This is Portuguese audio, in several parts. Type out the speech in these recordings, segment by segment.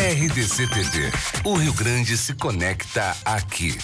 RDC TV. O Rio Grande se conecta aqui.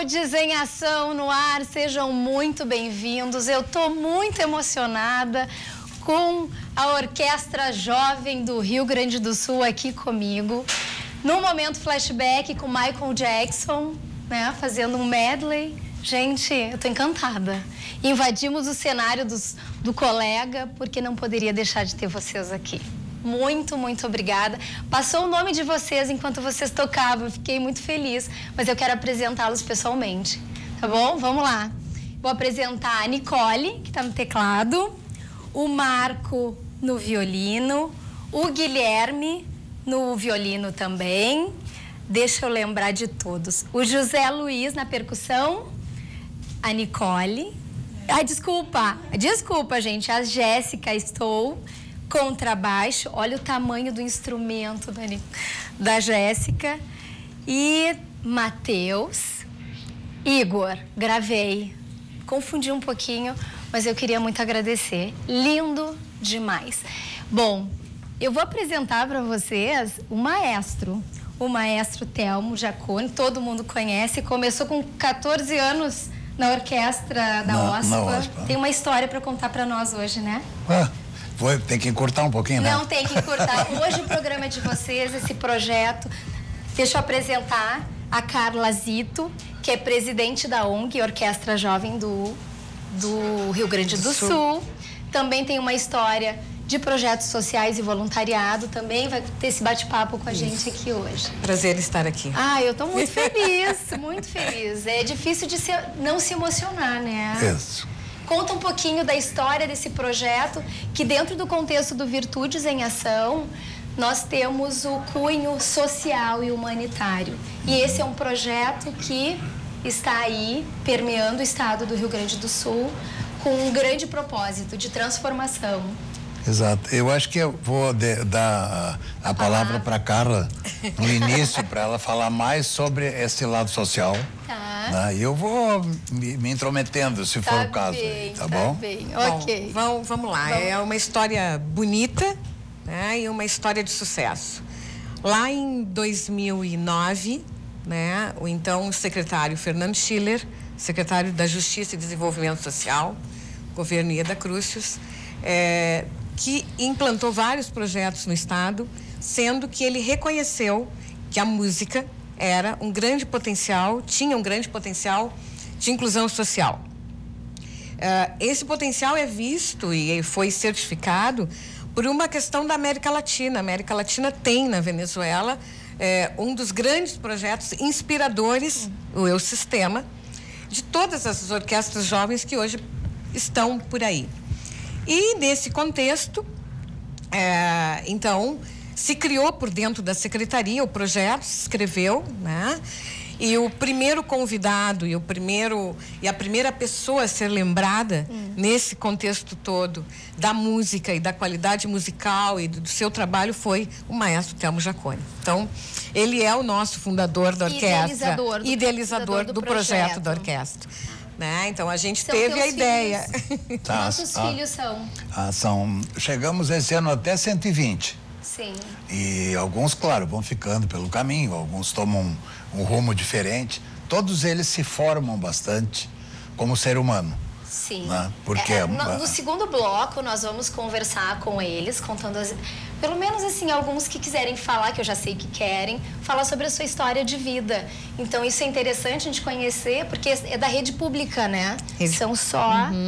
Virtudes em Ação no ar, sejam muito bem-vindos. Eu estou muito emocionada com a Orquestra Jovem do Rio Grande do Sul aqui comigo. No momento flashback com Michael Jackson, né, fazendo um medley. Gente, eu tô encantada. Invadimos o cenário do colega, porque não poderia deixar de ter vocês aqui. Muito, muito obrigada. Passou o nome de vocês enquanto vocês tocavam, eu fiquei muito feliz, mas eu quero apresentá-los pessoalmente, tá bom? Vamos lá. Vou apresentar a Nicole, que tá no teclado, o Marco no violino, o Guilherme no violino também. Deixa eu lembrar de todos. O José Luiz na percussão, a Nicole. Ai, desculpa, gente. A Jéssica Estou, contrabaixo. Olha o tamanho do instrumento da Jéssica. E Matheus. Igor, gravei. Confundi um pouquinho, mas eu queria muito agradecer. Lindo demais. Bom, eu vou apresentar para vocês o maestro Telmo Jacone. Todo mundo conhece. Começou com 14 anos na orquestra da OSPA. Tem uma história para contar para nós hoje, né? Tem que encurtar um pouquinho, né? Não, tem que encurtar. Hoje o programa é de vocês, esse projeto. Deixa eu apresentar a Carla Zito, que é presidente da ONG, Orquestra Jovem do Rio Grande do Sul. Também tem uma história de projetos sociais e voluntariado. Também vai ter esse bate-papo com a gente aqui hoje. Prazer estar aqui. Eu estou muito feliz, muito feliz. É difícil de não se emocionar, né? Isso. Conta um pouquinho da história desse projeto, que dentro do contexto do Virtudes em Ação, nós temos o cunho social e humanitário. E esse é um projeto que está aí permeando o estado do Rio Grande do Sul com um grande propósito de transformação. Exato. Eu acho que eu vou dar a palavra para a Carla no início, para ela falar mais sobre esse lado social. Tá. E eu vou me intrometendo, se for o caso. Tá bom? Bem. Ok. Bom, vamos lá. É uma história bonita, né, e uma história de sucesso. Lá em 2009, né, o então secretário Fernando Schiller, secretário da Justiça e Desenvolvimento Social, governo Ieda Crucius, que implantou vários projetos no estado, sendo que ele reconheceu que a música era um grande potencial, tinha um grande potencial de inclusão social. Esse potencial é visto e foi certificado por uma questão da América Latina. A América Latina tem na Venezuela um dos grandes projetos inspiradores, o Eu Sistema, de todas as orquestras jovens que hoje estão por aí. E nesse contexto, então, se criou por dentro da secretaria o projeto, se escreveu, né? E o primeiro convidado e a primeira pessoa a ser lembrada nesse contexto todo da música e da qualidade musical e do seu trabalho foi o maestro Telmo Jacone. Então, ele é o nosso fundador da orquestra, idealizador do projeto da orquestra. Né? Então a gente teve a ideia. Quantos filhos são? Chegamos esse ano até 120. Sim. E alguns, claro, vão ficando pelo caminho, alguns tomam um rumo diferente. Todos eles se formam bastante como ser humano. Sim. Né? Porque no segundo bloco nós vamos conversar com eles, contando pelo menos assim, alguns que quiserem falar, que eu já sei que querem, falar sobre a sua história de vida. Então isso é interessante a gente conhecer, porque é da rede pública, né? São só,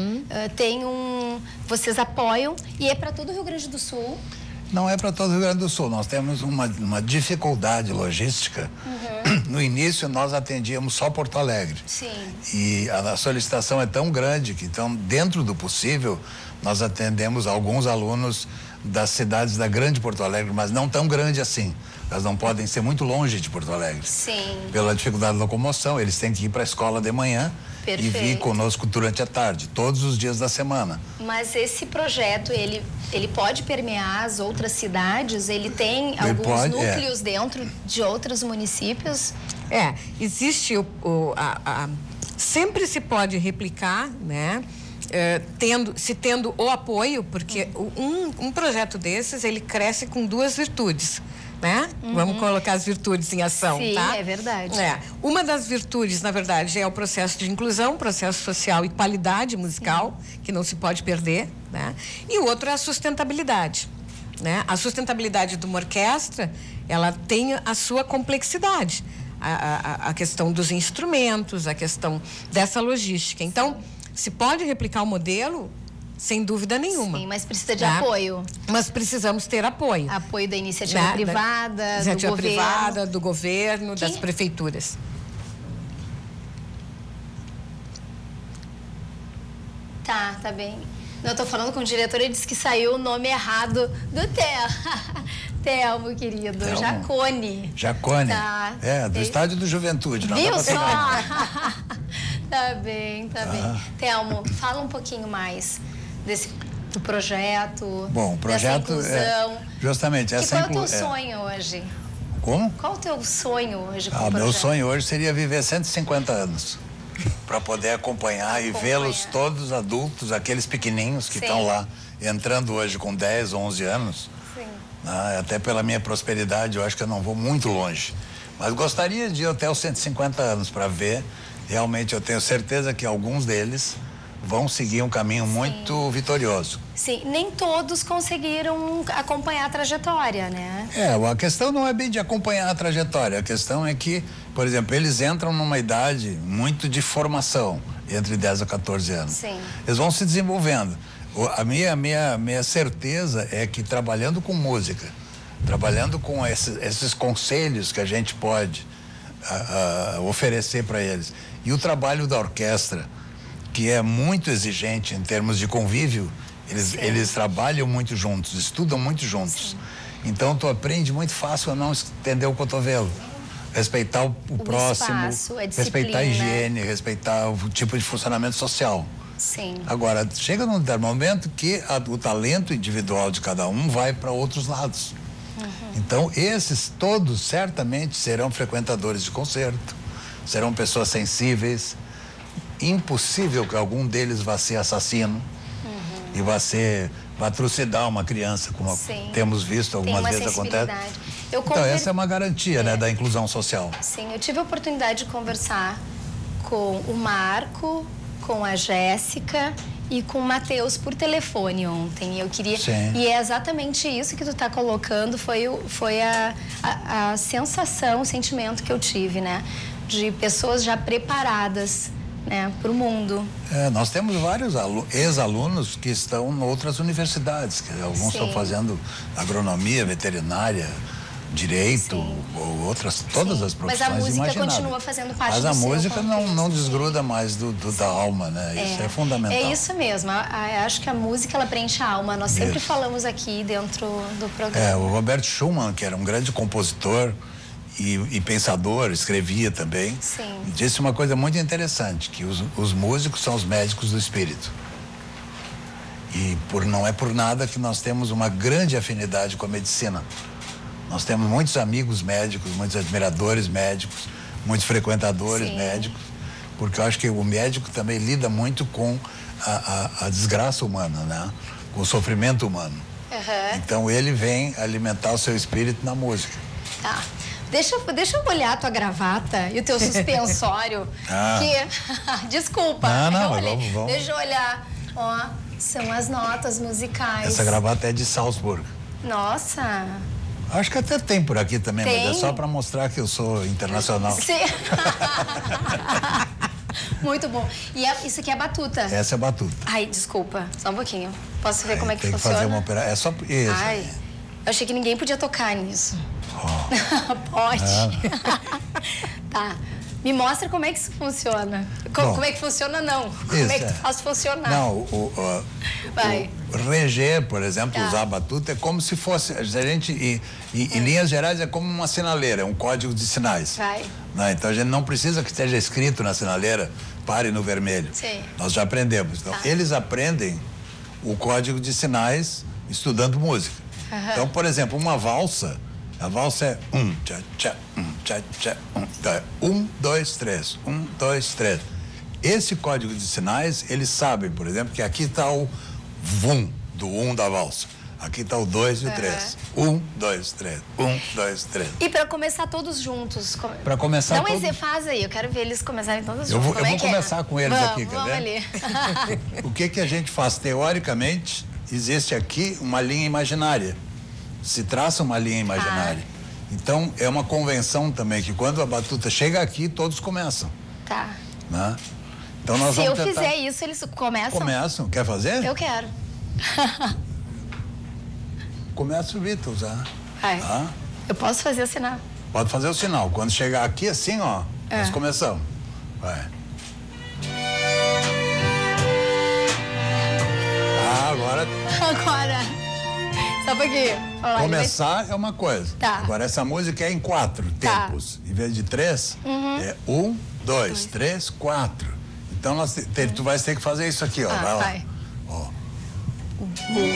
vocês apoiam e é para todo o Rio Grande do Sul. Não é para todo o Rio Grande do Sul, nós temos uma dificuldade logística. No início nós atendíamos só Porto Alegre. Sim. E a solicitação é tão grande que, então, dentro do possível, nós atendemos alguns alunos das cidades da Grande Porto Alegre, mas não tão grande assim. Elas não podem ser muito longe de Porto Alegre. Sim. Pela dificuldade de locomoção, eles têm que ir para a escola de manhã. Perfeito. E vir conosco durante a tarde, todos os dias da semana. Mas esse projeto, ele pode permear as outras cidades? Ele tem alguns núcleos dentro de outros municípios? Existe sempre se pode replicar, né? tendo o apoio, porque um projeto desses, ele cresce com duas virtudes, né? Vamos colocar as virtudes em ação, sim, tá? É verdade. Uma das virtudes, na verdade, é o processo de inclusão, processo social e qualidade musical, que não se pode perder, né? E o outro é a sustentabilidade, né? A sustentabilidade de uma orquestra, ela tem a sua complexidade. A questão dos instrumentos, a questão dessa logística. Então, se pode replicar o modelo, sem dúvida nenhuma. Sim, mas precisa de apoio. Mas precisamos ter apoio. Apoio da iniciativa privada, iniciativa do governo. privada, do governo, das prefeituras. Tá bem. Não, eu tô falando com o diretor, ele disse que saiu o nome errado do Telmo, querido. Telmo. Jacone. Jacone. Tá. Do estádio do Juventude. Não Viu dá pra só? Tá bem. Telmo, fala um pouquinho mais do projeto. Bom, o projeto dessa inclusão. Justamente essa inclusão. Qual é o teu sonho hoje? Como? Qual o teu sonho hoje com o projeto? Meu sonho hoje seria viver 150 anos. Para poder acompanhar e vê-los todos adultos, aqueles pequenininhos que estão lá entrando hoje com 10, 11 anos. Sim. Até pela minha prosperidade, eu acho que eu não vou muito longe. Mas gostaria de ir até os 150 anos para ver. Realmente eu tenho certeza que alguns deles vão seguir um caminho muito vitorioso. Sim, nem todos conseguiram acompanhar a trajetória, né? A questão não é bem de acompanhar a trajetória, a questão é que, por exemplo, eles entram numa idade muito de formação, entre 10 a 14 anos. Sim. Eles vão se desenvolvendo. A minha certeza é que trabalhando com música, trabalhando com esses conselhos que a gente pode oferecer para eles, e o trabalho da orquestra, que é muito exigente em termos de convívio, eles trabalham muito juntos, estudam muito juntos. Sim. Então, tu aprende muito fácil a não estender o cotovelo. Respeitar o próximo, espaço, respeitar a higiene, respeitar o tipo de funcionamento social. Sim. Agora, chega num determinado momento que o talento individual de cada um vai para outros lados. Então, esses todos certamente serão frequentadores de concerto, serão pessoas sensíveis. Impossível que algum deles vá ser assassino e vá trucidar uma criança, como temos visto algumas vezes acontecer. Então, essa é uma garantia, né, da inclusão social. Sim, eu tive a oportunidade de conversar com o Marco, com a Jéssica e com o Matheus por telefone ontem. Eu queria... Sim. E é exatamente isso que tu está colocando, foi a sensação, o sentimento que eu tive, né? De pessoas já preparadas, né, para o mundo. Nós temos vários ex-alunos que estão em outras universidades, que alguns estão fazendo agronomia, veterinária, direito, ou outras, todas as profissões. Mas a música imagináveis. Continua fazendo parte Mas do a seu música contexto. não desgruda mais da alma, né? Isso é fundamental. É isso mesmo. Eu acho que a música, ela preenche a alma. Nós sempre falamos aqui dentro do programa. O Roberto Schumann, que era um grande compositor e pensador, escrevia também. Sim. Disse uma coisa muito interessante, que os músicos são os médicos do espírito. E não é por nada que nós temos uma grande afinidade com a medicina. Nós temos muitos amigos médicos, muitos admiradores médicos, muitos frequentadores médicos, porque eu acho que o médico também lida muito com a desgraça humana, né? Com o sofrimento humano. Então ele vem alimentar o seu espírito na música. Tá. Deixa eu olhar a tua gravata e o teu suspensório. Desculpa. Vamos. Deixa eu olhar. Ó, são as notas musicais. Essa gravata é de Salzburg. Nossa. Acho que até tem por aqui também, tem? mas é só para mostrar que eu sou internacional. Sim. Muito bom. E isso aqui é a batuta. Essa é a batuta. Ai, desculpa. Só um pouquinho. Posso ver como é que funciona? Tem que fazer uma operação. É só isso. Ai, eu achei que ninguém podia tocar nisso. Pode. Tá. Me mostra como é que isso funciona. Como é que funciona, não. Como é que tu faz funcionar. Não, Vai. O reger, por exemplo, usar a batuta é como se fosse... A gente, em linhas gerais, é como uma sinaleira, é um código de sinais. Vai. Né? Então, a gente não precisa que esteja escrito na sinaleira, pare no vermelho. Sim. Nós já aprendemos. Então, eles aprendem o código de sinais estudando música. Então, por exemplo, uma valsa... A valsa é 1, tchá, tchá, 1, tchá, tchá, 1. Então é 1, 2, 3, 1, 2, 3. Esse código de sinais, eles sabem, por exemplo, que aqui está o vum, do 1 da valsa. Aqui está o 2 e o 3. 1, 2, 3. 1, 2, 3. E para começar todos juntos? Para começar todos... Então, faz aí, eu quero ver eles começarem todos juntos. Eu vou começar com eles aqui, vamos ali. O que a gente faz? Teoricamente, existe aqui uma linha imaginária. Se traça uma linha imaginária. Então, é uma convenção também, que quando a batuta chega aqui, todos começam. Tá. Né? Então, nós Se vamos eu tentar... fizer isso, eles começam? Começam. Quer fazer? Eu quero. Começa o Vitor a usar. Tá? Eu posso fazer o sinal? Pode fazer o sinal. Quando chegar aqui, assim, ó, nós começamos. Vai. Agora... Só um pouquinho. Começar é uma coisa. Tá. Agora, essa música é em 4 tempos. Em vez de 3, é 1, 2, 3, 4. Então, tu vai ter que fazer isso aqui, ó. Vai lá. Vai. Ó. 1, 2, 3,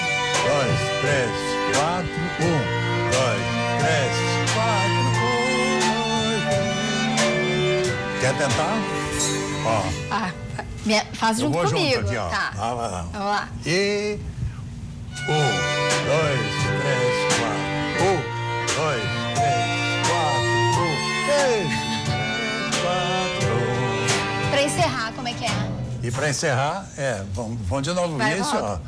4, 1, 2, 3, 4, 1, 2, 3. Quer tentar? Ó. Faz junto comigo. Junto aqui, ó. Tá. Vai lá. Vamos lá. E 1, 2, 3, 4. 1, 2, 3, 4. 1, 2, 3, 4. Pra encerrar, como é que é? E pra encerrar, vamos de novo nisso, ó.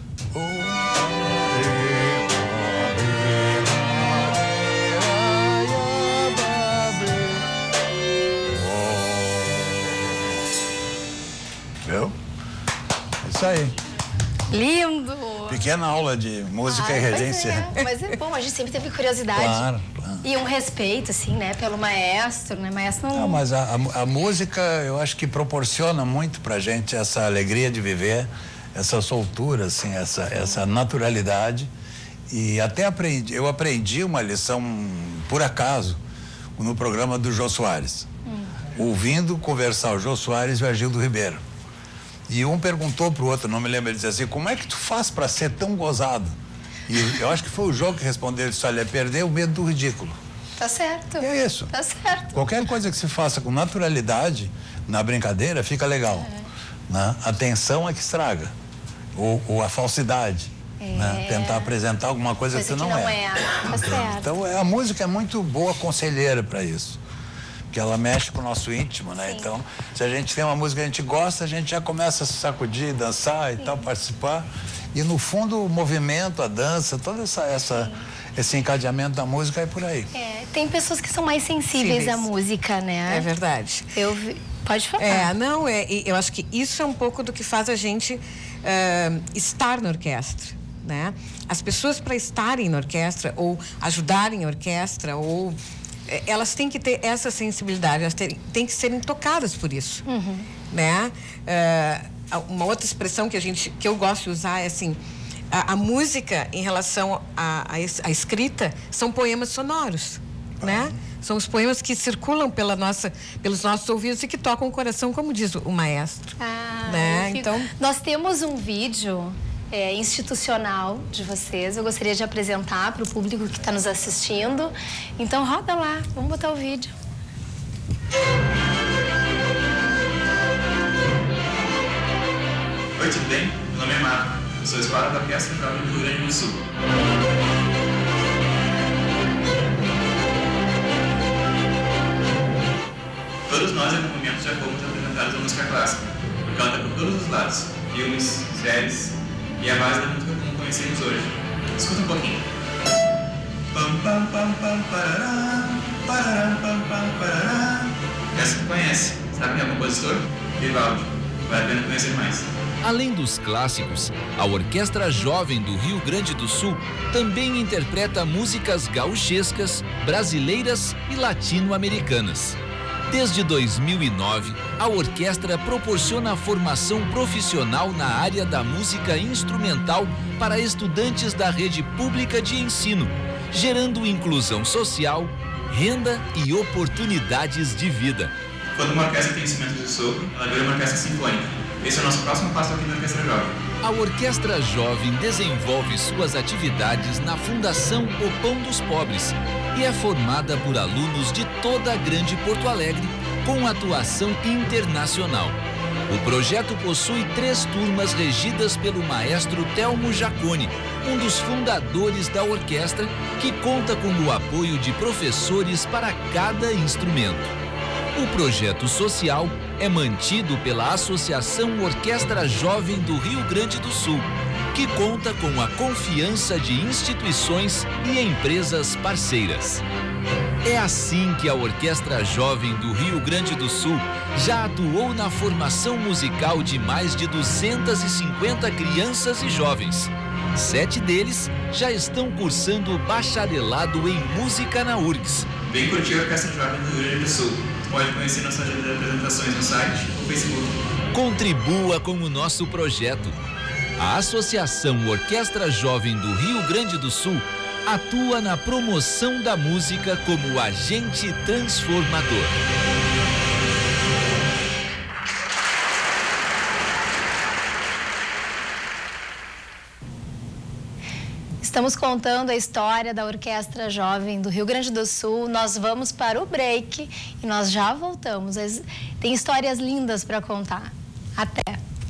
Viu? Isso aí. Lindo! Pequena aula de música e regência. Mas é bom, a gente sempre teve curiosidade. Claro. E um respeito, assim, né, pelo maestro, né? Maestro não... Não, mas a música, eu acho que proporciona muito pra gente essa alegria de viver, essa soltura, assim, essa naturalidade. E até eu aprendi uma lição, por acaso, no programa do Jô Soares. Ouvindo conversar o Jô Soares e o Agildo Ribeiro. E um perguntou pro outro, não me lembro, ele disse assim, como é que tu faz para ser tão gozado? E eu acho que foi o Jô que respondeu, ele disse, olha, é perder o medo do ridículo. Tá certo. E é isso. Tá certo. Qualquer coisa que se faça com naturalidade, na brincadeira, fica legal. Né? A tensão é que estraga. Ou a falsidade. Né? Tentar apresentar alguma coisa que tu não é. Tá certo. Então, a música é muito boa conselheira para isso. Porque ela mexe com o nosso íntimo, né? Sim. Então, se a gente tem uma música que a gente gosta, a gente já começa a se sacudir, dançar e tal, participar. E, no fundo, o movimento, a dança, todo esse encadeamento da música é por aí. Tem pessoas que são mais sensíveis à música, né? É verdade. Pode falar. Eu acho que isso é um pouco do que faz a gente estar na orquestra, né? As pessoas, para estarem na orquestra ou ajudarem a orquestra ou... elas têm que ter essa sensibilidade, elas têm que serem tocadas por isso, né? Uma outra expressão que eu gosto de usar é assim, a música em relação à escrita são poemas sonoros, né? São os poemas que circulam pelos nossos ouvidos e que tocam o coração, como diz o maestro. Né? Então, nós temos um vídeo institucional de vocês. Eu gostaria de apresentar para o público que está nos assistindo. Então, roda lá. Vamos botar o vídeo. Oi, tudo bem? Meu nome é Marco. Eu sou a escola da Orquestra Jovem do Rio Grande do Sul. Todos nós, em algum momento, já fomos apresentados à música clássica, porque ela está por todos os lados. Filmes, séries, e é a base da música como conhecemos hoje. Escuta um pouquinho. Pam, pam, pam, pam, parará, pararam, pam, pam, parará. Essa tu conhece. Sabe quem é o compositor? Vivaldi. Vale a pena conhecer mais. Além dos clássicos, a Orquestra Jovem do Rio Grande do Sul também interpreta músicas gauchescas, brasileiras e latino-americanas. Desde 2009, a orquestra proporciona formação profissional na área da música instrumental para estudantes da rede pública de ensino, gerando inclusão social, renda e oportunidades de vida. Quando uma orquestra tem instrumentos de sopro, ela vira uma orquestra sinfônica. Esse é o nosso próximo passo aqui na Orquestra Jovem. A Orquestra Jovem desenvolve suas atividades na Fundação O Pão dos Pobres e é formada por alunos de toda a Grande Porto Alegre, com atuação internacional. O projeto possui 3 turmas regidas pelo maestro Telmo Jaconi, um dos fundadores da orquestra, que conta com o apoio de professores para cada instrumento. O projeto social é mantido pela Associação Orquestra Jovem do Rio Grande do Sul, que conta com a confiança de instituições e empresas parceiras. É assim que a Orquestra Jovem do Rio Grande do Sul já atuou na formação musical de mais de 250 crianças e jovens. 7 deles já estão cursando bacharelado em música na URGS. Vem curtir a Orquestra Jovem do Rio Grande do Sul. Pode conhecer nossa agenda de apresentações no site ou Facebook. Contribua com o nosso projeto. A Associação Orquestra Jovem do Rio Grande do Sul atua na promoção da música como agente transformador. Estamos contando a história da Orquestra Jovem do Rio Grande do Sul. Nós vamos para o break e nós já voltamos. Tem histórias lindas para contar. Até!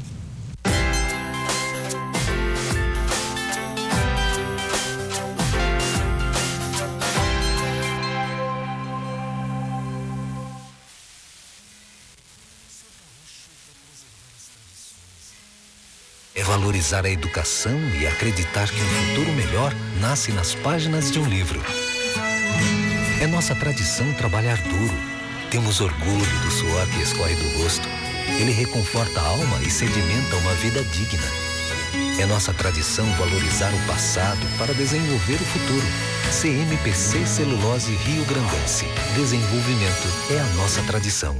É valorizar a educação e acreditar que um futuro melhor nasce nas páginas de um livro. É nossa tradição trabalhar duro. Temos orgulho do suor que escorre do rosto. Ele reconforta a alma e sedimenta uma vida digna. É nossa tradição valorizar o passado para desenvolver o futuro. CMPC Celulose Rio Grandense. Desenvolvimento é a nossa tradição.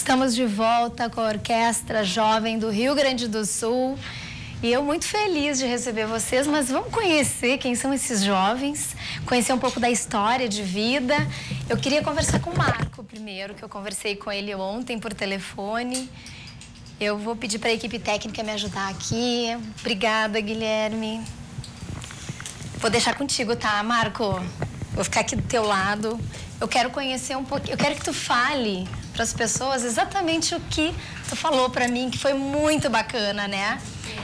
Estamos de volta com a Orquestra Jovem do Rio Grande do Sul. E eu muito feliz de receber vocês, mas vamos conhecer quem são esses jovens, conhecer um pouco da história de vida. Eu queria conversar com o Marco primeiro, que eu conversei com ele ontem por telefone. Eu vou pedir para a equipe técnica me ajudar aqui. Obrigada, Guilherme. Vou deixar contigo, tá, Marco? Vou ficar aqui do teu lado. Eu quero conhecer um pouquinho, eu quero que tu fale para as pessoas exatamente o que tu falou para mim, que foi muito bacana, né?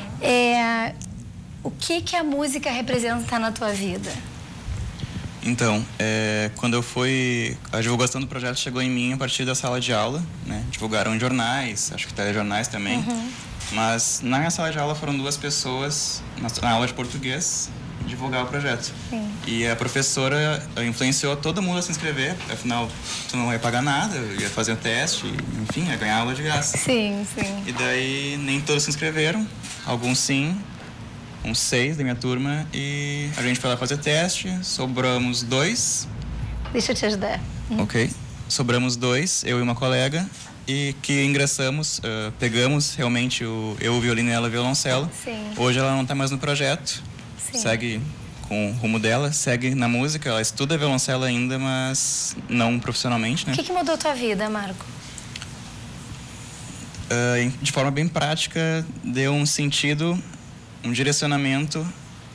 O que a música representa na tua vida? Então, quando eu fui... A divulgação do projeto chegou em mim a partir da sala de aula, né? Divulgaram em jornais, acho que telejornais também. Uhum. Mas na minha sala de aula foram 2 pessoas, na aula de português, divulgar o projeto. Sim. E a professora influenciou todo mundo a se inscrever, afinal, tu não ia pagar nada, ia fazer o teste, enfim, ia ganhar aula de graça. Sim, sim. E daí nem todos se inscreveram, alguns sim, uns 6 da minha turma, e a gente foi lá fazer teste, sobramos 2. Deixa eu te ajudar. Ok. Sobramos 2, eu e uma colega, e que ingressamos, pegamos realmente eu o violino e ela o violoncelo. Sim. Hoje ela não está mais no projeto. Sim. Segue com o rumo dela, segue na música, ela estuda violoncelo ainda, mas não profissionalmente, né? O que mudou a tua vida, Marco? De forma bem prática, deu um sentido, um direcionamento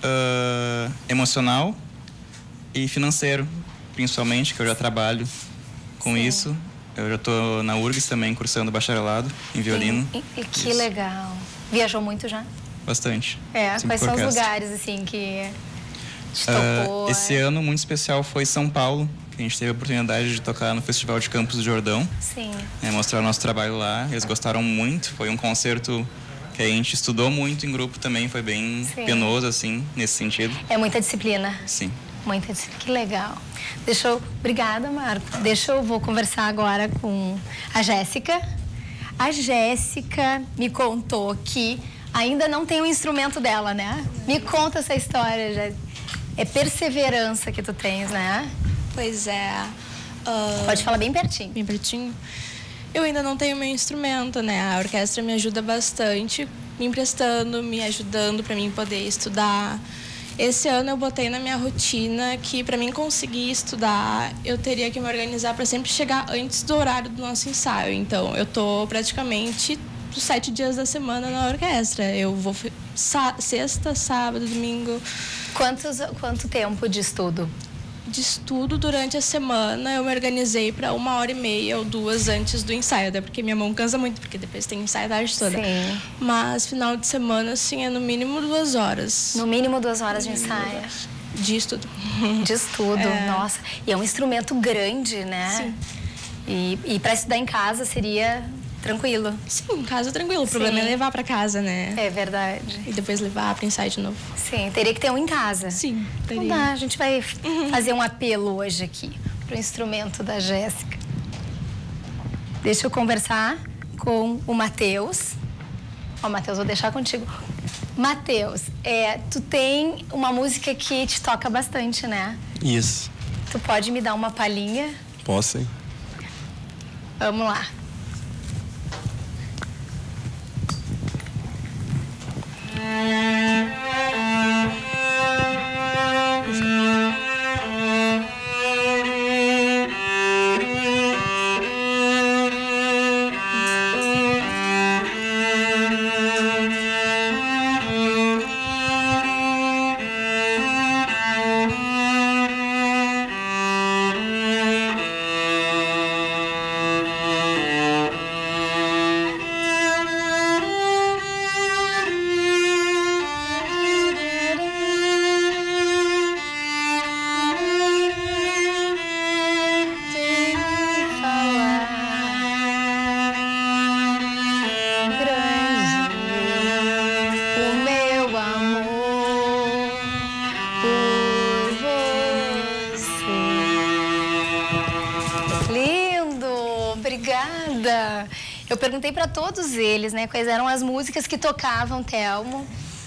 emocional e financeiro, principalmente, que eu já trabalho com Sim. isso. Eu já estou na URGS também, cursando bacharelado em violino. Que legal. Viajou muito já? Bastante. Quais são os lugares, assim, que te tocou? Esse ano muito especial foi São Paulo, que a gente teve a oportunidade de tocar no Festival de Campos do Jordão. Sim. Mostrar o nosso trabalho lá, eles gostaram muito. Foi um concerto que a gente estudou muito em grupo também, foi bem penoso, assim, nesse sentido. É muita disciplina. Sim. Muita disciplina, que legal. Obrigada, Marco. Vou conversar agora com a Jéssica. A Jéssica me contou que ainda não tem o instrumento dela, né? Me conta essa história, Jéssica. É perseverança que tu tens, né? Pois é. Pode falar bem pertinho. Bem pertinho. Eu ainda não tenho meu instrumento, né? A orquestra me ajuda bastante, me emprestando, me ajudando para mim poder estudar. Esse ano eu botei na minha rotina que para mim conseguir estudar, eu teria que me organizar para sempre chegar antes do horário do nosso ensaio. Então, eu tô praticamente os 7 dias da semana na orquestra. Eu vou sexta, sábado, domingo. Quanto tempo de estudo? De estudo durante a semana, eu me organizei para 1h30 ou 2 antes do ensaio, até porque minha mão cansa muito, porque depois tem ensaio a tarde toda. Sim. Mas final de semana, assim, é no mínimo 2 horas. No mínimo 2 horas de ensaio. De estudo. De estudo, nossa. E é um instrumento grande, né? Sim. E para estudar em casa seria tranquilo? Sim, em casa tranquilo. O problema é levar para casa, né? É verdade. E depois levar para ensaio de novo. Sim, teria que ter um em casa. Sim, teria. Então dá, a gente vai fazer um apelo hoje aqui pro instrumento da Jéssica. Deixa eu conversar com o Matheus. Matheus, vou deixar contigo. Matheus, tu tem uma música que te toca bastante, né? Isso. Tu pode me dar uma palhinha? Posso, hein? Vamos lá. Obrigada. Eu perguntei para todos eles, né, quais eram as músicas que tocavam Telmo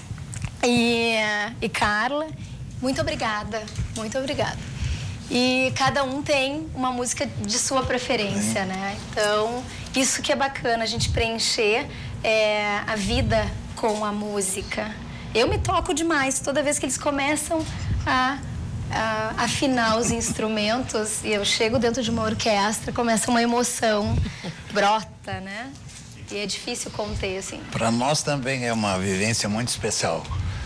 e Carla. Muito obrigada, muito obrigada. E cada um tem uma música de sua preferência, né? Então, Isso que é bacana, a gente preencher a vida com a música. Eu me toco demais toda vez que eles começam a afinar os instrumentos e eu chego dentro de uma orquestra, começa uma emoção, brota, né? E é difícil conter, assim. Para nós também é uma vivência muito especial.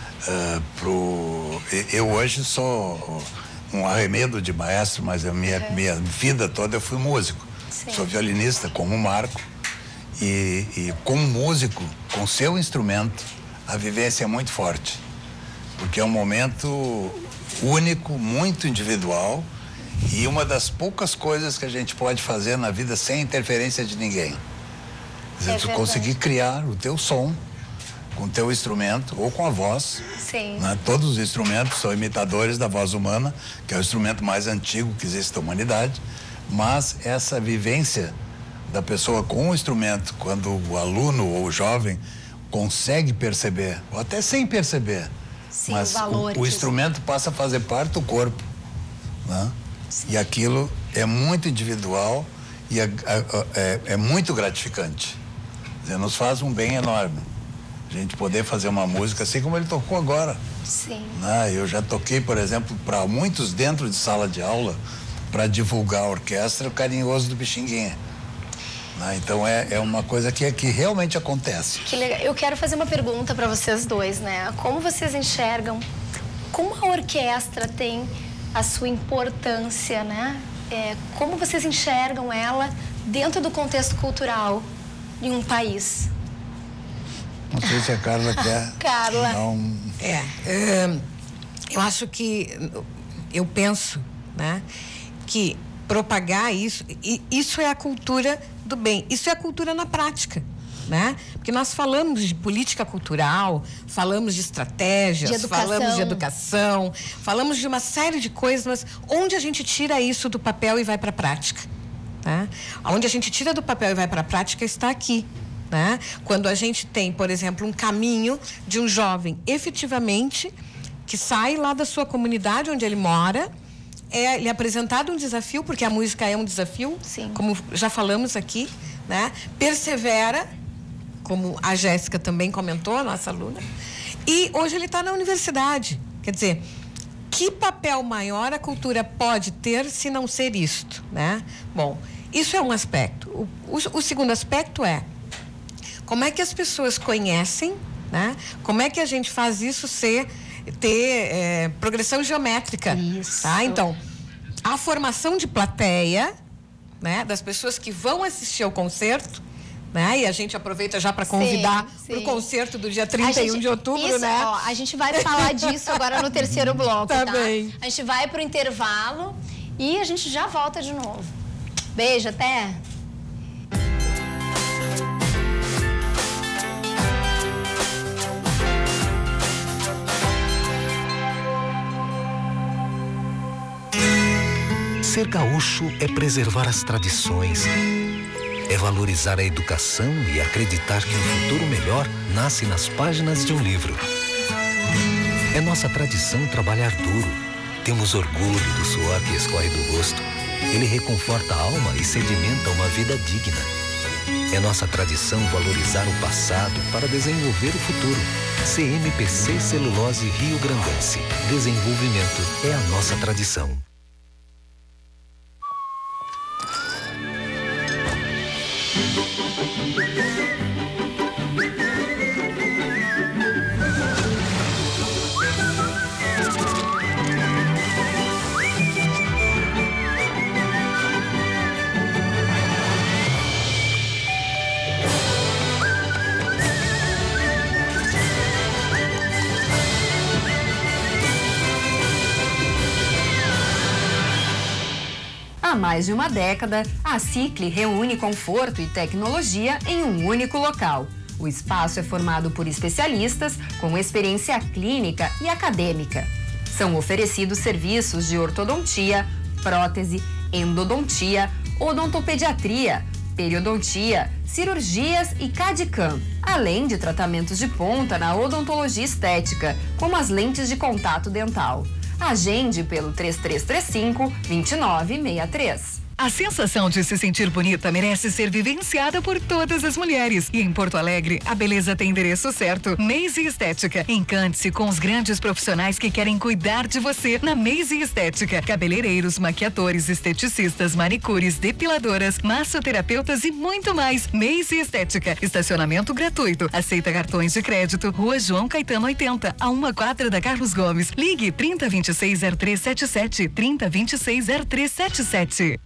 Eu hoje sou um arremedo de maestro, mas a minha vida toda eu fui músico. Sim. Sou violinista como o Marco e como músico, com seu instrumento, a vivência é muito forte, porque é um momento único, muito individual e uma das poucas coisas que a gente pode fazer na vida sem interferência de ninguém. Quer dizer, tu conseguir criar o teu som com o teu instrumento ou com a voz. Sim. Né? Todos os instrumentos são imitadores da voz humana, que é o instrumento mais antigo que existe na humanidade, mas essa vivência da pessoa com o instrumento, quando o aluno ou o jovem consegue perceber, ou até sem perceber, sim, mas o instrumento passa a fazer parte do corpo, né? E aquilo é muito individual e é muito gratificante. Quer dizer, nos faz um bem enorme a gente poder fazer uma música assim como ele tocou agora. Sim. Né? Eu já toquei, por exemplo, para muitos dentro de sala de aula para divulgar a orquestra, o Carinhoso do Pixinguinha. Então é uma coisa que realmente acontece. Que legal. Eu quero fazer uma pergunta para vocês dois, né? Como vocês enxergam, como a orquestra tem a sua importância, né? Como vocês enxergam ela dentro do contexto cultural de um país? Não sei se a Carla quer. Carla. Eu acho que, eu penso, né, que propagar isso é a cultura do bem, isso é a cultura na prática, né? Porque nós falamos de política cultural, falamos de estratégias, falamos de educação, falamos de uma série de coisas, mas onde a gente tira isso do papel e vai para a prática, né? Onde a gente tira do papel e vai para a prática está aqui, né? Quando a gente tem, por exemplo, um caminho de um jovem efetivamente que sai lá da sua comunidade onde ele mora, ele é apresentado um desafio, porque a música é um desafio, sim, como já falamos aqui, né? Persevera, como a Jéssica também comentou, a nossa aluna, e hoje ele está na universidade. Quer dizer, que papel maior a cultura pode ter se não ser isto, né? Bom, isso é um aspecto. O segundo aspecto é como é que as pessoas conhecem, né? Como é que a gente faz isso ter progressão geométrica. Isso. Tá? Então, a formação de plateia, né, das pessoas que vão assistir ao concerto, né? E a gente aproveita já para convidar para o concerto do dia 31 de outubro, isso, né? Ó, a gente vai falar disso agora no terceiro bloco, tá? A gente vai para o intervalo e a gente já volta de novo. Beijo, até! Ser gaúcho é preservar as tradições, é valorizar a educação e acreditar que um futuro melhor nasce nas páginas de um livro. É nossa tradição trabalhar duro. Temos orgulho do suor que escorre do rosto. Ele reconforta a alma e sedimenta uma vida digna. É nossa tradição valorizar o passado para desenvolver o futuro. CMPC Celulose Rio Grandense. Desenvolvimento é a nossa tradição. Há mais de uma década, a Cicli reúne conforto e tecnologia em um único local. O espaço é formado por especialistas com experiência clínica e acadêmica. São oferecidos serviços de ortodontia, prótese, endodontia, odontopediatria, periodontia, cirurgias e CAD/CAM, além de tratamentos de ponta na odontologia estética, como as lentes de contato dental. Agende pelo 3335-2963. A sensação de se sentir bonita merece ser vivenciada por todas as mulheres. E em Porto Alegre, a beleza tem endereço certo. Maze Estética. Encante-se com os grandes profissionais que querem cuidar de você na Maze Estética. Cabeleireiros, maquiadores, esteticistas, manicures, depiladoras, massoterapeutas e muito mais. Maze Estética. Estacionamento gratuito. Aceita cartões de crédito. Rua João Caetano 80, a 1 quadra da Carlos Gomes. Ligue 3026-0377. 3026-0377.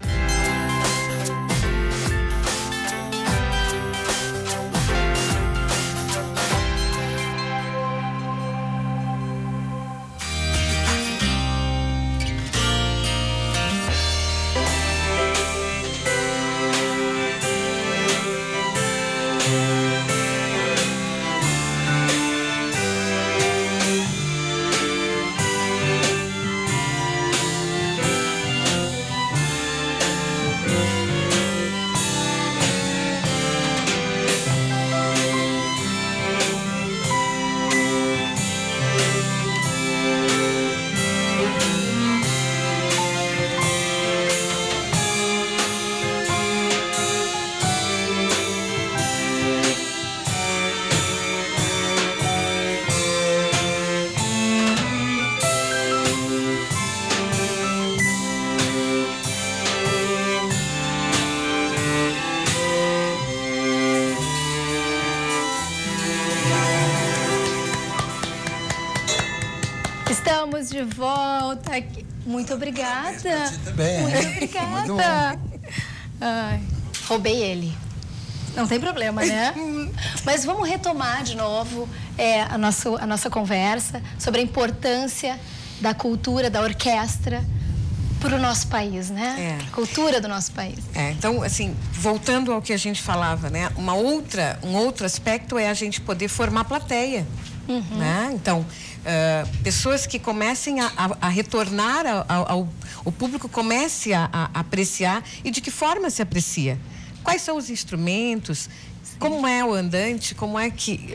Estamos de volta aqui. Muito obrigada. Também. Muito obrigada. Ai, roubei ele. Não tem problema, né? Mas vamos retomar de novo a nossa conversa sobre a importância da cultura, da orquestra para o nosso país, né? A cultura do nosso país. Então, assim, voltando ao que a gente falava, né? Um outro aspecto é a gente poder formar plateia, né? Então, pessoas que comecem a retornar o público comece a apreciar. E de que forma se aprecia? Quais são os instrumentos? Como é o andante? Como é que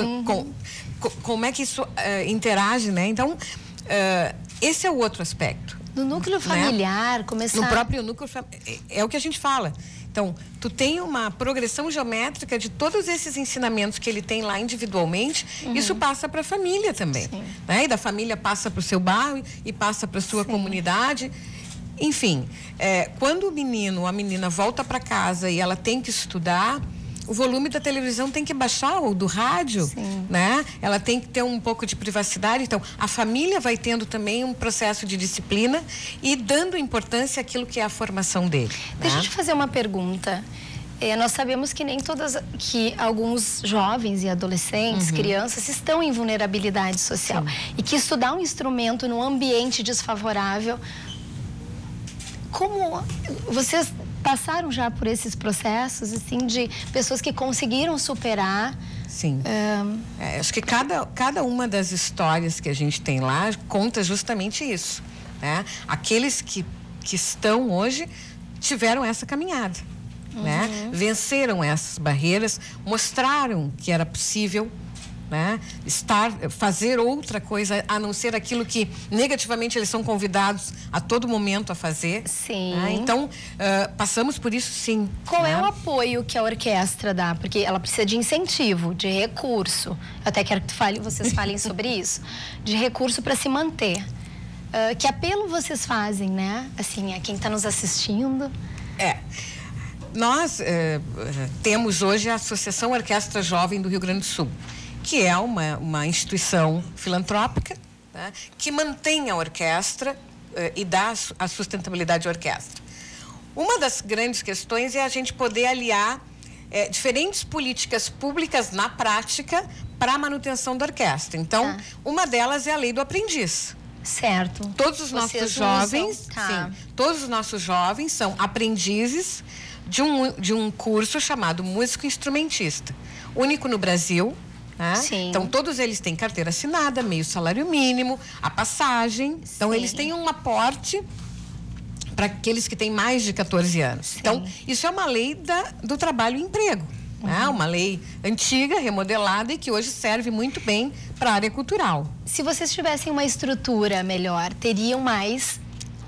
como é que isso interage, né? Então, esse é o outro aspecto. No núcleo familiar, né? Começar... No próprio núcleo é o que a gente fala. Então, tu tem uma progressão geométrica de todos esses ensinamentos que ele tem lá individualmente, isso passa para a família também. Né? E da família passa para o seu bairro e passa para a sua comunidade. Enfim, quando o menino ou a menina volta para casa e ela tem que estudar, o volume da televisão tem que baixar, ou do rádio, né? Ela tem que ter um pouco de privacidade. Então, a família vai tendo também um processo de disciplina e dando importância àquilo que é a formação dele. Deixa eu te fazer uma pergunta. Nós sabemos que que alguns jovens e adolescentes, crianças, estão em vulnerabilidade social. E que estudar um instrumento num ambiente desfavorável... Como vocês passaram já por esses processos, assim, de pessoas que conseguiram superar? Sim. Acho que cada uma das histórias que a gente tem lá conta justamente isso, né? Aqueles que estão hoje tiveram essa caminhada, né? Venceram essas barreiras, mostraram que era possível, né? Fazer outra coisa a não ser aquilo que negativamente eles são convidados a todo momento a fazer. Sim. Né? Então, passamos por isso, sim. Qual é o apoio que a orquestra dá? Porque ela precisa de incentivo, de recurso. Eu até quero que vocês falem sobre isso. De recurso para se manter. Que apelo vocês fazem, né? Assim, a quem está nos assistindo. Nós temos hoje a Associação Orquestra Jovem do Rio Grande do Sul, que é uma instituição filantrópica, né, que mantém a orquestra e dá a sustentabilidade à orquestra. Uma das grandes questões é a gente poder aliar diferentes políticas públicas na prática para a manutenção da orquestra. Então, uma delas é a lei do aprendiz. Certo. Todos os nossos jovens, todos os nossos jovens são aprendizes de um curso chamado músico instrumentista, único no Brasil. Então, todos eles têm carteira assinada, meio salário mínimo, a passagem. Então, eles têm um aporte para aqueles que têm mais de 14 anos. Então, isso é uma lei do trabalho e emprego. Uma lei antiga, remodelada e que hoje serve muito bem para a área cultural. Se vocês tivessem uma estrutura melhor, teriam mais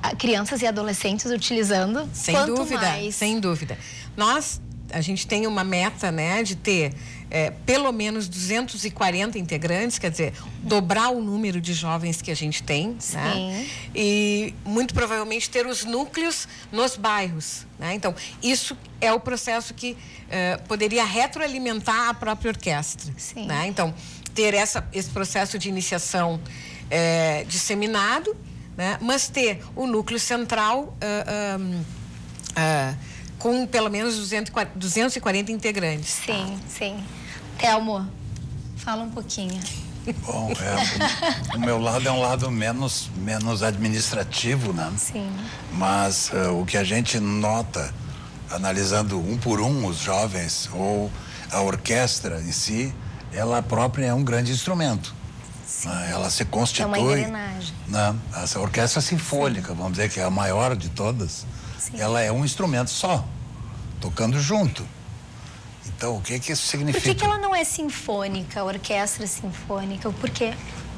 crianças e adolescentes utilizando. Sem dúvida, mais... sem dúvida. A gente tem uma meta, né, de ter pelo menos 240 integrantes, quer dizer, dobrar o número de jovens que a gente tem, né? E muito provavelmente ter os núcleos nos bairros, né? Então, isso é o processo que poderia retroalimentar a própria orquestra, né? Então, ter esse processo de iniciação disseminado, né? Mas ter o núcleo central com pelo menos 240 integrantes. Sim, sim. Telmo, fala um pouquinho. Bom, o meu lado é um lado menos administrativo, né? Sim. Mas o que a gente nota, analisando um por um os jovens ou a orquestra em si, ela própria é um grande instrumento. Né? Ela se constitui... É uma engrenagem. Né? Essa orquestra sinfônica, vamos dizer que é a maior de todas, ela é um instrumento só, tocando junto. Então, o que isso significa? Por que ela não é sinfônica, a orquestra sinfônica? Por quê?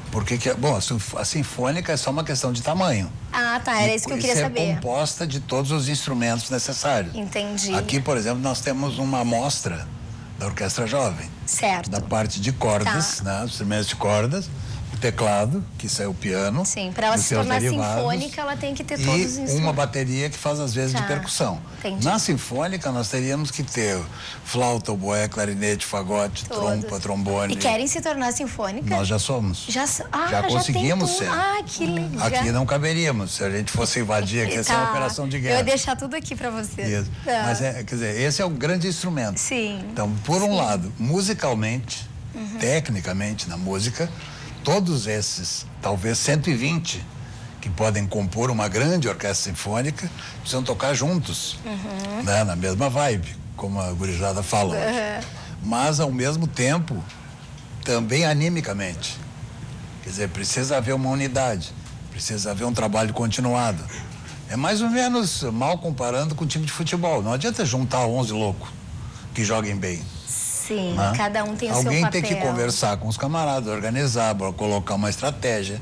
Bom, a sinfônica é só uma questão de tamanho. Ah, tá, era isso que eu queria saber. É composta de todos os instrumentos necessários. Entendi. Aqui, por exemplo, nós temos uma amostra da Orquestra Jovem. Certo. Da parte de cordas, né? Os instrumentos de cordas, o teclado, que isso é o piano. Sim, para ela se tornar sinfônica, ela tem que ter todos os instrumentos. E uma bateria que faz, às vezes, de percussão. Entendi. Na sinfônica, nós teríamos que ter flauta, oboé, clarinete, fagote, trompa, trombone. E querem se tornar sinfônica? Nós já somos. Já conseguimos ser. Ah, que legal. Aqui não caberíamos, se a gente fosse invadir, que essa é uma operação de guerra. Eu ia deixar tudo aqui para você. Isso. Mas, quer dizer, esse é o grande instrumento. Sim. Então, por um lado, musicalmente, tecnicamente, na música, todos esses, talvez 120, que podem compor uma grande orquestra sinfônica, precisam tocar juntos, né? Na mesma vibe, como a gurizada fala hoje. Mas, ao mesmo tempo, também animicamente. Quer dizer, precisa haver uma unidade, precisa haver um trabalho continuado. É mais ou menos mal comparando com o time de futebol. Não adianta juntar 11 loucos que joguem bem. Sim, né? Cada um tem o seu papel. Alguém tem que conversar com os camaradas, organizar, colocar uma estratégia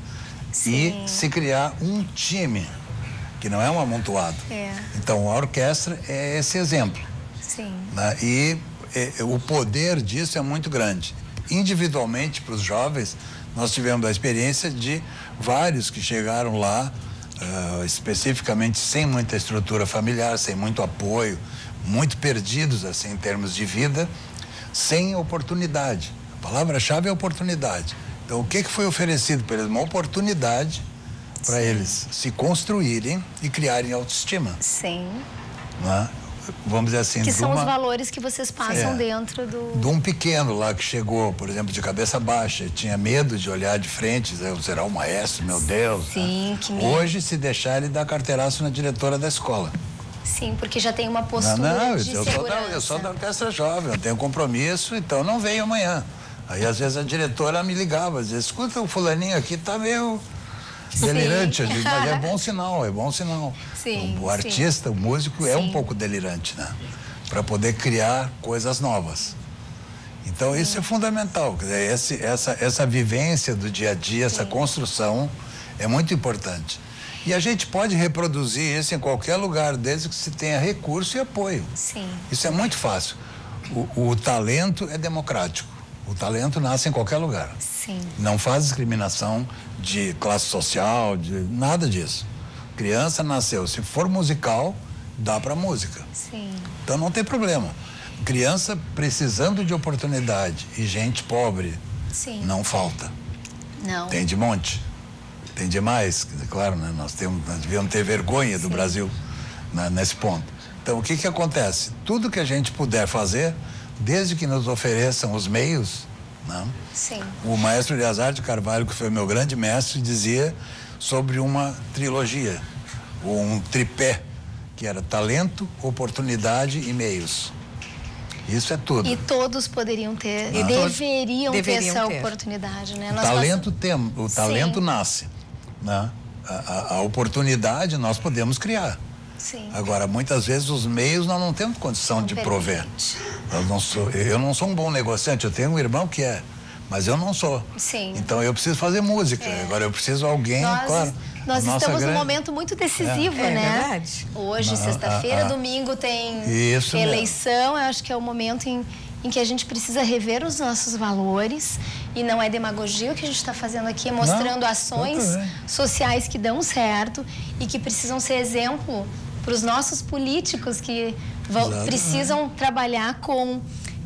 e se criar um time, que não é um amontoado. Então, a orquestra é esse exemplo. Sim. Né? E o poder disso é muito grande. Individualmente, para os jovens, nós tivemos a experiência de vários que chegaram lá, especificamente sem muita estrutura familiar, sem muito apoio, muito perdidos, assim, em termos de vida, sem oportunidade. A palavra-chave é oportunidade. Então, o que foi oferecido para eles? Uma oportunidade para eles se construírem e criarem autoestima. Sim. Né? Vamos dizer assim... Que são os valores que vocês passam dentro do... De um pequeno lá que chegou, por exemplo, de cabeça baixa, tinha medo de olhar de frente, será o maestro, meu Deus. Sim, né? que medo. Hoje, se deixar, ele dá carteiraço na diretora da escola. Sim, porque já tem uma postura de segurança. Eu sou da Orquestra Jovem, eu tenho compromisso, então não venho amanhã. Aí, às vezes, a diretora me ligava, dizia, escuta, o fulaninho aqui tá meio delirante. Eu digo, mas é bom sinal, é bom sinal. Sim, o artista, o músico, é um pouco delirante, né? Para poder criar coisas novas. Então, isso é fundamental. Quer dizer, essa vivência do dia a dia, essa construção, é muito importante. E a gente pode reproduzir isso em qualquer lugar, desde que se tenha recurso e apoio. Sim. Isso é muito fácil. O talento é democrático. O talento nasce em qualquer lugar. Sim. Não faz discriminação de classe social, de nada disso. Criança nasceu, se for musical, dá para música. Sim. Então não tem problema. Criança precisando de oportunidade e gente pobre, não falta. Não. Tem de monte. Tem demais, claro, né? Nós devíamos ter vergonha do Brasil, né? Nesse ponto. Então, o que acontece? Tudo que a gente puder fazer, desde que nos ofereçam os meios, né? Sim. O maestro Eleazar de Carvalho, que foi meu grande mestre, dizia sobre uma trilogia, ou um tripé, que era talento, oportunidade e meios. Isso é tudo. E todos poderiam ter, e deveriam ter essa oportunidade, né? O talento nasce, né? A oportunidade nós podemos criar. Sim. Agora, muitas vezes os meios nós não temos condição de prover. Eu não sou um bom negociante, eu tenho um irmão que é, mas eu não sou. Sim. Então eu preciso fazer música. Agora eu preciso de alguém, claro. Nós estamos num momento muito decisivo, né? É verdade. Hoje, sexta-feira, domingo tem eleição. Eu acho que é o momento em que a gente precisa rever os nossos valores, e não é demagogia o que a gente está fazendo aqui, é mostrando ações sociais que dão certo e que precisam ser exemplo para os nossos políticos que precisam trabalhar com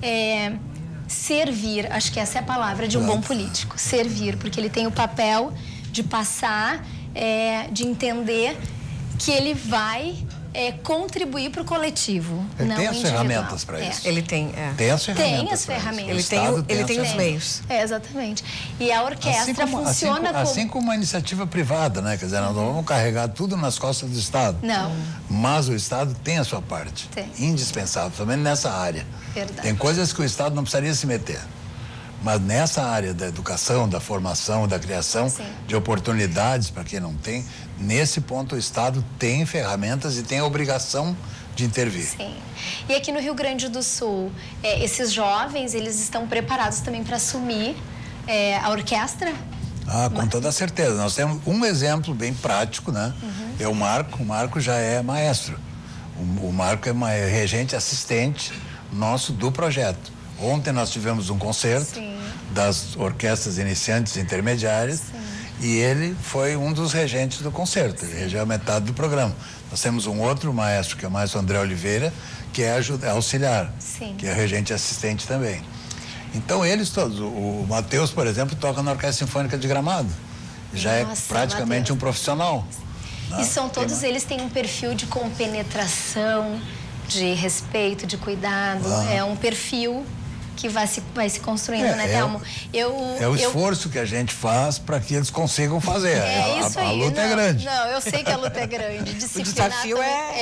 servir. Acho que essa é a palavra de um bom político, servir, porque ele tem o papel de passar, de entender que ele vai contribuir para o coletivo. Ele não tem as individual. ferramentas para isso. Ele tem. Tem as ferramentas. Tem as ferramentas. Ele tem os meios. Exatamente. E a orquestra funciona assim como uma iniciativa privada, né? Quer dizer, nós não vamos carregar tudo nas costas do Estado. Não. Mas o Estado tem a sua parte. Tem. Indispensável, também nessa área. Verdade. Tem coisas que o Estado não precisaria se meter. Mas nessa área da educação, da formação, da criação de oportunidades para quem não tem, nesse ponto o Estado tem ferramentas e tem a obrigação de intervir. Sim. E aqui no Rio Grande do Sul, esses jovens, eles estão preparados também para assumir a orquestra? Com toda certeza. Nós temos um exemplo bem prático, né? É o Marco. O Marco já é maestro. O Marco é regente assistente nosso do projeto. Ontem nós tivemos um concerto das orquestras iniciantes e intermediárias e ele foi um dos regentes do concerto, ele regeu a metade do programa. Nós temos um outro maestro, que é o maestro André Oliveira, que é auxiliar, que é regente assistente também. Então eles todos, o Matheus, por exemplo, toca na Orquestra Sinfônica de Gramado, já é praticamente um profissional. E são todos eles têm um perfil de compenetração, de respeito, de cuidado, é um perfil que vai se construindo, né, Thelmo? É o esforço que a gente faz para que eles consigam fazer. Isso aí. A luta é grande. Não, eu sei que a luta é grande. O desafio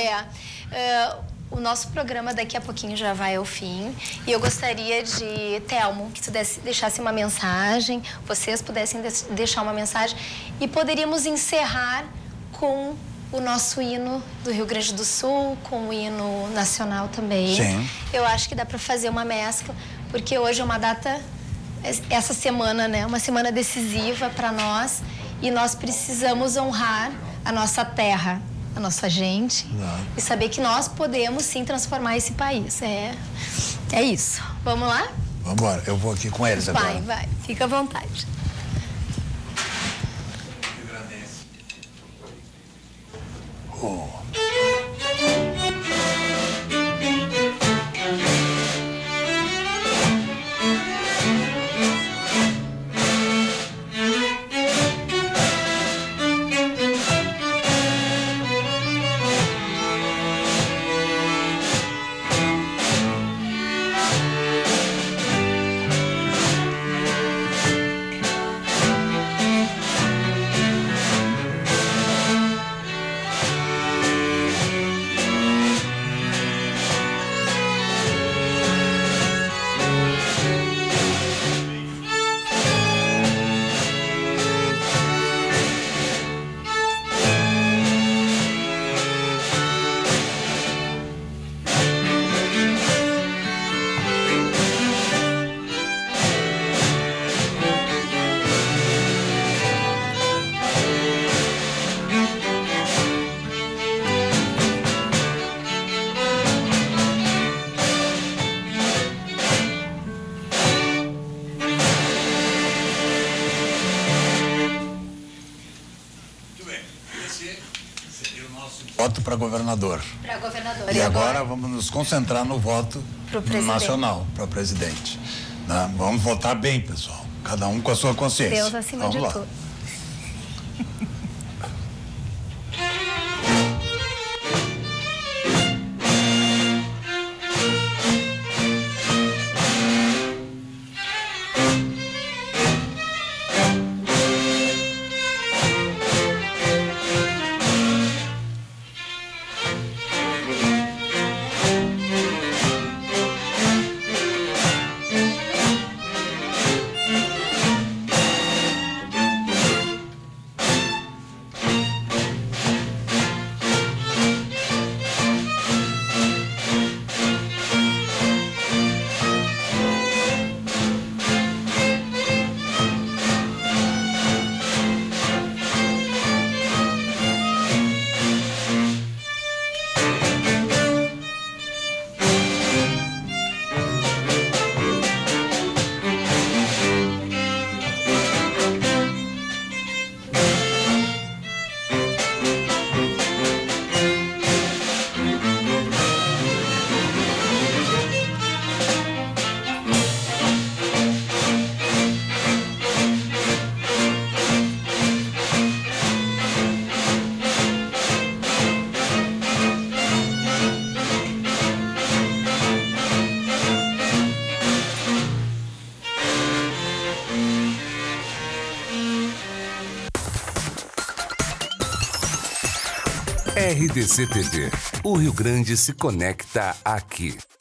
o nosso programa daqui a pouquinho já vai ao fim. E eu gostaria de, Thelmo, que tu deixasse uma mensagem, vocês pudessem deixar uma mensagem e poderíamos encerrar com o nosso hino do Rio Grande do Sul, com o hino nacional também. Sim. Eu acho que dá para fazer uma mescla, porque hoje é uma data, essa semana, né, uma semana decisiva para nós, e nós precisamos honrar a nossa terra, a nossa gente, e saber que nós podemos sim transformar esse país. É isso. Vamos lá? Vamos embora. Eu vou aqui com eles agora. Vai. Fica à vontade. Voto para governador. Para governador. E agora vamos nos concentrar no voto nacional para presidente. Vamos votar bem, pessoal. Cada um com a sua consciência. Deus acima de tudo. RDC TV. O Rio Grande se conecta aqui.